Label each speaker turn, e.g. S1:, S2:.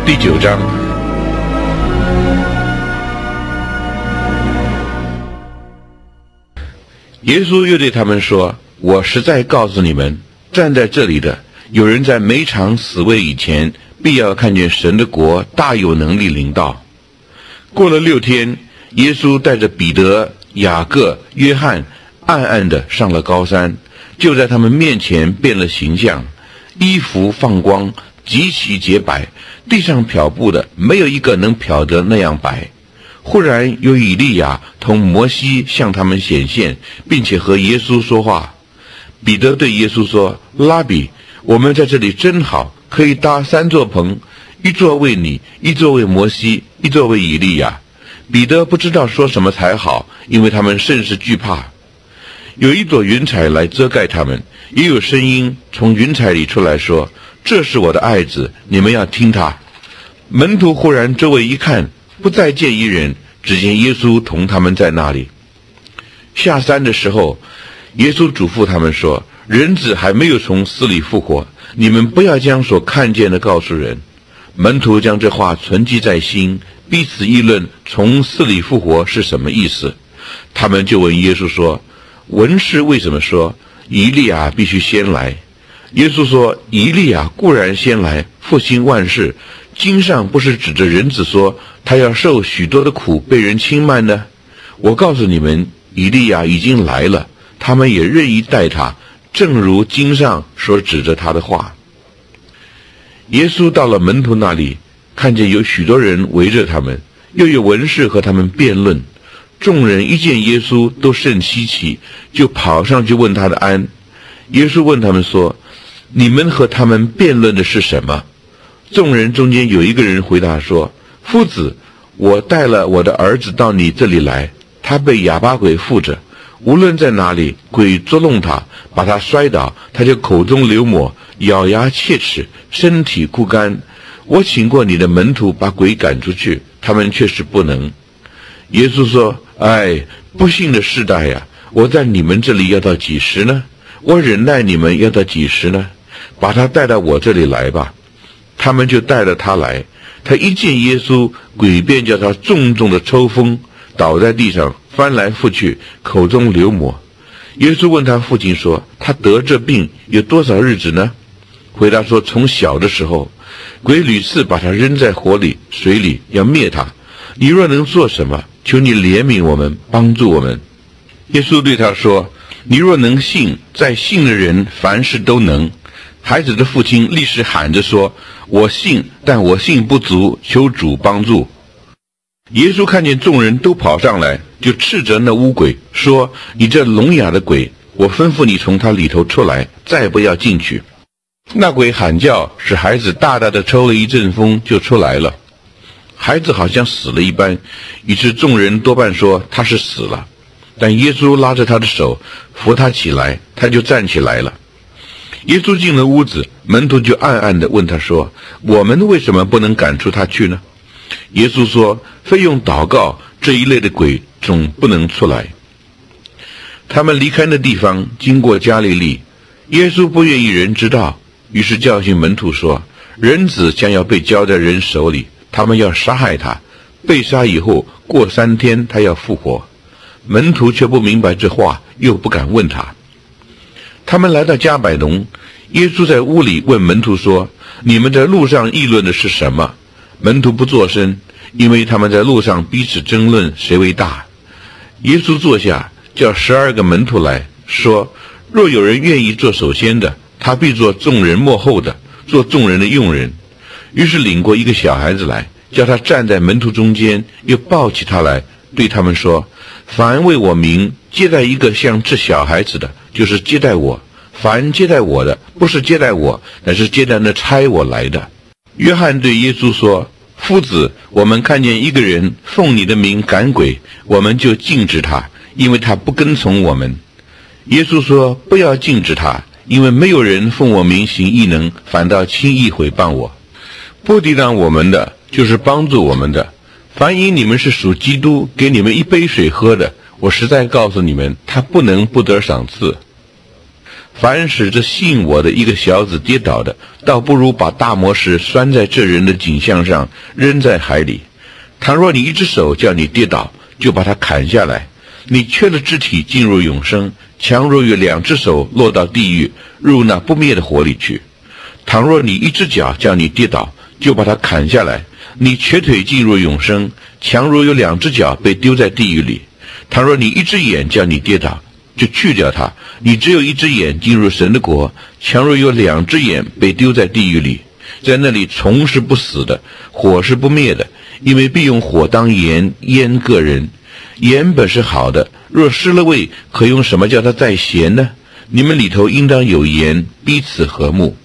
S1: 第9章。耶稣又对他们说：我实在告诉你们，站在这里的有人在没尝死味以前，必要看见神的国大有能力临到。过了6天，耶稣带着彼得、雅各、约翰暗暗地上了高山，就在他们面前变了形象，衣服放光，极其洁白，地上漂布的没有一个能漂得那样白。忽然有以利亚同摩西向他们显现，并且和耶稣说话。彼得对耶稣说：拉比，我们在这里真好，可以搭3座棚，一座为你，一座为摩西，一座为以利亚。彼得不知道说什么才好，因为他们甚是惧怕。有一朵云彩来遮盖他们，也有声音从云彩里出来说：这是我的爱子，你们要听他。门徒忽然周围一看，不再见一人，只见耶稣同他们在那里。下山的时候，耶稣嘱咐他们说：人子还没有从死里复活，你们不要将所看见的告诉人。门徒将这话存记在心，彼此议论从死里复活是什么意思。他们就问耶稣说：文士为什么说以利亚必须先来？耶稣说：以利亚固然先来，复兴万事，经上不是指着人子说他要受许多的苦，被人轻慢呢？我告诉你们，以利亚已经来了，他们也任意待他，正如经上所指着他的话。耶稣到了门徒那里，看见有许多人围着他们，又有文士和他们辩论。众人一见耶稣都甚稀奇，就跑上去问他的安。耶稣问他们说：你们和他们辩论的是什么？众人中间有一个人回答说：夫子，我带了我的儿子到你这里来，他被哑巴鬼附着，无论在哪里，鬼捉弄他，把他摔倒，他就口中流沫，咬牙切齿，身体枯干。我请过你的门徒把鬼赶出去，他们却是不能。耶稣说：哎，不幸的世代呀，我在你们这里要到几时呢？我忍耐你们要到几时呢？把他带到我这里来吧。他们就带了他来。他一见耶稣，鬼便叫他重重的抽风，倒在地上，翻来覆去，口中流沫。耶稣问他父亲说：他得这病有多少日子呢？回答说：从小的时候，鬼屡次把他扔在火里、水里，要灭他。你若能做什么，求你怜悯我们，帮助我们。耶稣对他说：你若能信，在信的人凡事都能。孩子的父亲立时喊着说：我信，但我信不足，求主帮助。耶稣看见众人都跑上来，就斥责那污鬼说：你这聋哑的鬼，我吩咐你从他里头出来，再不要进去。那鬼喊叫，使孩子大大的抽了一阵风，就出来了。孩子好像死了一般，于是众人多半说他是死了。但耶稣拉着他的手，扶他起来，他就站起来了。耶稣进了屋子，门徒就暗暗地问他说：我们为什么不能赶出他去呢？耶稣说：非用祷告，这一类的鬼总不能出来。他们离开那地方，经过加利利。耶稣不愿意人知道，于是教训门徒说：人子将要被交在人手里，他们要杀害他，被杀以后过3天他要复活。门徒却不明白这话，又不敢问他。他们来到加百农，耶稣在屋里问门徒说：你们在路上议论的是什么？门徒不作声，因为他们在路上彼此争论谁为大。耶稣坐下，叫12个门徒来说：若有人愿意做首先的，他必做众人末后的，做众人的用人。于是领过一个小孩子来，叫他站在门徒中间，又抱起他来，对他们说：凡为我名接待一个像这小孩子的，就是接待我；凡接待我的，不是接待我，乃是接待那差我来的。约翰对耶稣说：夫子，我们看见一个人奉你的名赶鬼，我们就禁止他，因为他不跟从我们。耶稣说：不要禁止他，因为没有人奉我名行异能，反倒轻易毁谤我。不抵挡我们的，就是帮助我们的。凡因你们是属基督，给你们一杯水喝的，我实在告诉你们，他不能不得赏赐。 凡使这信我的一个小子跌倒的，倒不如把大磨石拴在这人的颈项上，扔在海里。倘若你一只手叫你跌倒，就把它砍下来。你缺了肢体进入永生，强如有两只手落到地狱，入那不灭的火里去。倘若你一只脚叫你跌倒，就把它砍下来。你瘸腿进入永生，强如有两只脚被丢在地狱里。倘若你一只眼叫你跌倒，就去掉它。你只有一只眼进入神的国，强如有两只眼被丢在地狱里。在那里虫是不死的，火是不灭的，因为必用火当盐腌个人。盐本是好的，若失了味，可用什么叫它再咸呢？你们里头应当有盐，彼此和睦。